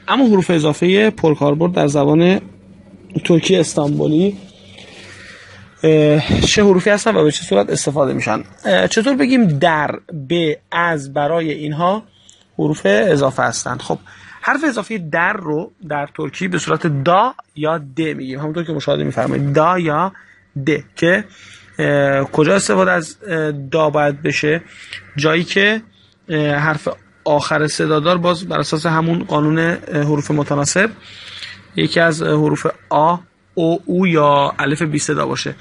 اما حروف اضافه پرکاربرد در زبان ترکی استانبولی چه حروفی هستن و به چه صورت استفاده میشن؟ چطور بگیم در، به، از، برای اینها حروف اضافه هستند؟ خب حرف اضافه در رو در ترکی به صورت دا یا د میگیم، همونطور که مشاهده میفرمایید دا یا د، که کجا استفاده از دا باید بشه؟ جایی که حرف آخر صدادار باز بر اساس همون قانون حروف متناسب یکی از حروف آ، او یا الف بی صدا باشه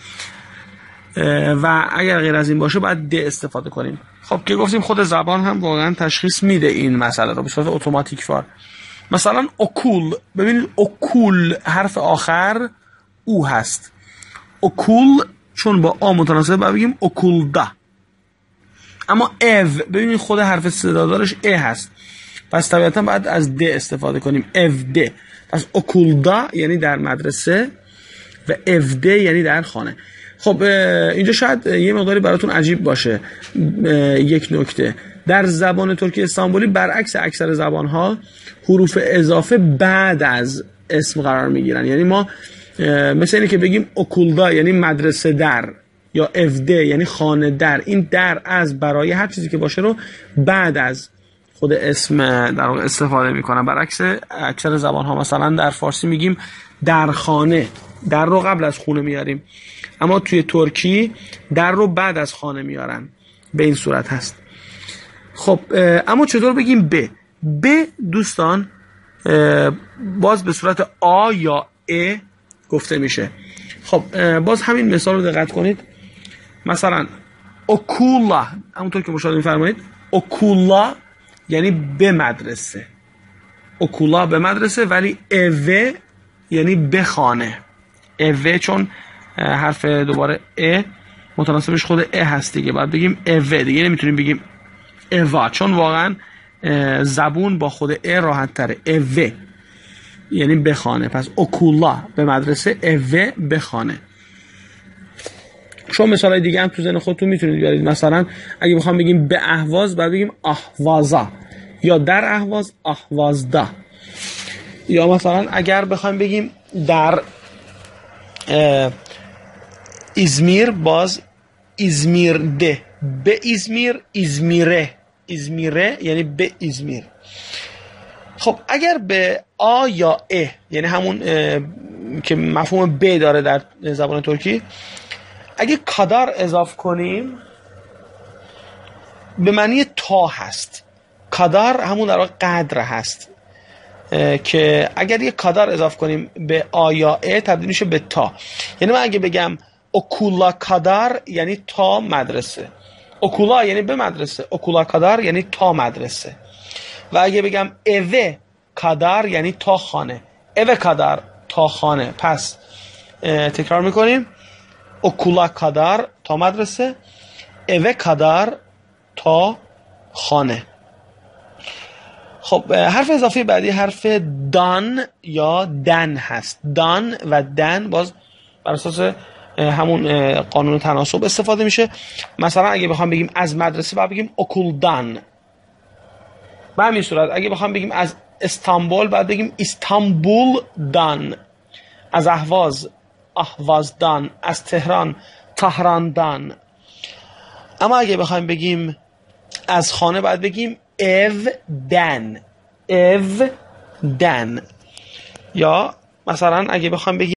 و اگر غیر از این باشه باید د استفاده کنیم. خب که گفتیم خود زبان هم واقعا تشخیص میده این مسئله رو به صورت اتوماتیک وار. مثلا اوکول، ببینید اوکول حرف آخر او هست، اوکول چون با آ متناسب باید بگیم اوکولدا. اما او، ببینید خود حرف صدادارش ا هست، پس طبیعتا باید از د استفاده کنیم، اف د. پس اوکولدا یعنی در مدرسه و اف د یعنی در خانه. خب اینجا شاید یه مقداری براتون عجیب باشه یک نکته، در زبان ترکی استانبولی برعکس اکثر زبان‌ها حروف اضافه بعد از اسم قرار میگیرن. یعنی ما مثل اینه که بگیم اوکولدا یعنی مدرسه در، یا افده یعنی خانه در. این در، از، برای، هر چیزی که باشه رو بعد از خود اسم در واقع استفاده میکنن، برعکس اکثر زبان‌ها. مثلا در فارسی میگیم در خانه، در رو قبل از خونه میاریم، اما توی ترکی در رو بعد از خانه میارن. به این صورت هست. خب اما چطور بگیم ب دوستان باز به صورت آ یا ا گفته میشه. خب باز همین مثال رو دقت کنید. مثلا اوکولا، همونطور که مشاهده می‌فرمایید اوکولا یعنی به مدرسه، اوکولا به مدرسه، ولی اوه یعنی به خانه. اوه چون حرف دوباره ا متناسبش خود ا هست دیگه، باید بگیم اوه دیگه، نمیتونیم بگیم اوا چون واقعا زبون با خود ا راحت تره. اوه یعنی به خانه، پس اوکولا به مدرسه، اوه به خانه. شما مثالای دیگه هم تو ذهن خودتون میتونید بیارید. مثلا اگه بخوام بگیم به اهواز باید بگیم اهوازا، یا در اهواز اهوازدا. یا مثلا اگر بخوایم بگیم در ازمیر باز ازمیر ده، به ازمیر ازمیره، ازمیره یعنی به ازمیر. خب اگر به آ یا ا یعنی همون که مفهوم ب داره در زبان ترکی، اگه کادار اضاف کنیم به معنی تا هست. کادار همون در واقع قدر هست که اگر یه کادار اضاف کنیم به آ یا ا تبدیل میشه به تا. یعنی من اگه بگم اوکولا کادار یعنی تا مدرسه، اوکولا یعنی به مدرسه، اوکولا کادار یعنی تا مدرسه. و اگه بگم اوه کادار یعنی تا خانه، اوه کادار تا خانه. پس تکرار میکنیم اوکولا کادار تا مدرسه، اوه کادار تا خانه. خب حرف اضافه بعدی حرف دان یا دن هست. دان و دن باز بر اساس همون قانون تناسب استفاده میشه. مثلا اگه بخوام بگیم از مدرسه باید بگیم اوکولدان. به همین صورت اگه بخوام بگیم از استانبول باید بگیم استانبول دان، از اهواز اهوازدان، از تهران تهراندان. اما اگه بخوایم بگیم از خانه باید بگیم اف دن، اف دن. یا مثلا اگه بخوایم بگیم